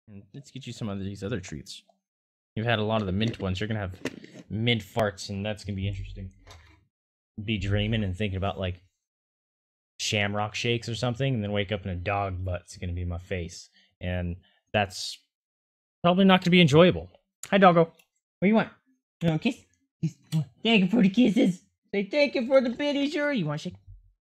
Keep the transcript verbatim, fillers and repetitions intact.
And let's get you some of these other treats. You've had a lot of the mint ones. You're gonna have mint farts, and that's gonna be interesting. Be dreaming and thinking about like Shamrock shakes or something, and then wake up in a dog butt's gonna be my face, and that's probably not gonna be enjoyable. Hi, doggo. What do you want? You want a kiss? Kiss. Thank you for the kisses. Say thank you for the bitty, sure. You want a shake?